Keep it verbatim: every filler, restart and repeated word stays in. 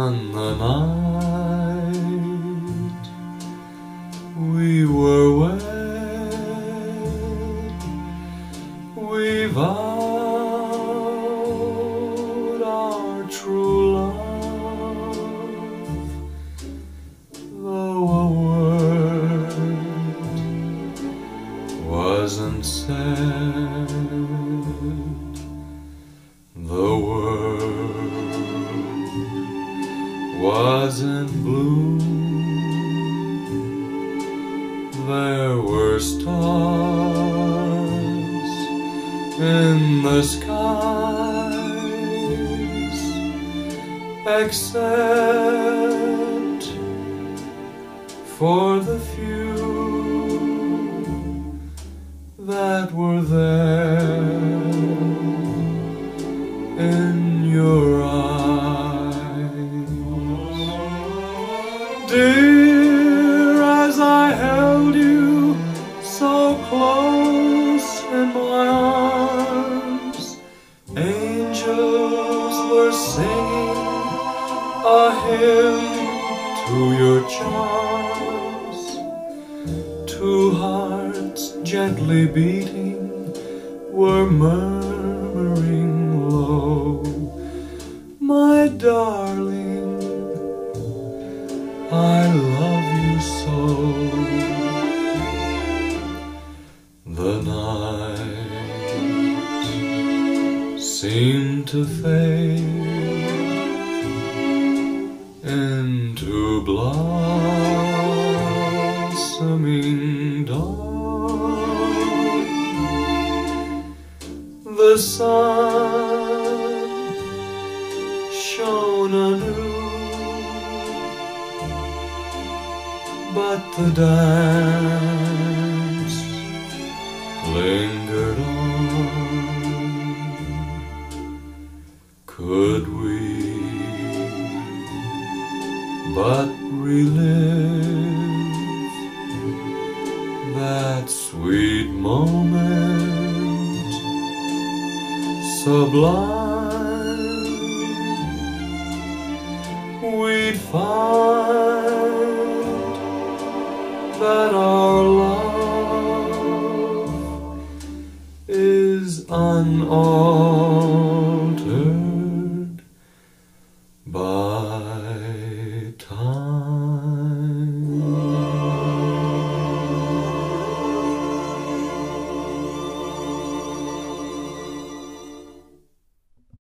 on the night we were wed, we vowed our true love, though a word wasn't said. The world was in bloom. There were stars in the skies, except for the few that were there in your eyes. Dear, as I held you so close in my arms, angels were singing a hymn to your charms. Two hearts gently beating were murmuring low, my darling, I love you so. The night seemed to fade into blossoming dawn. The sun shone anew, but the dance lingered on. Could we but relive that sweet moment sublime, we'd find that our love is unaltered.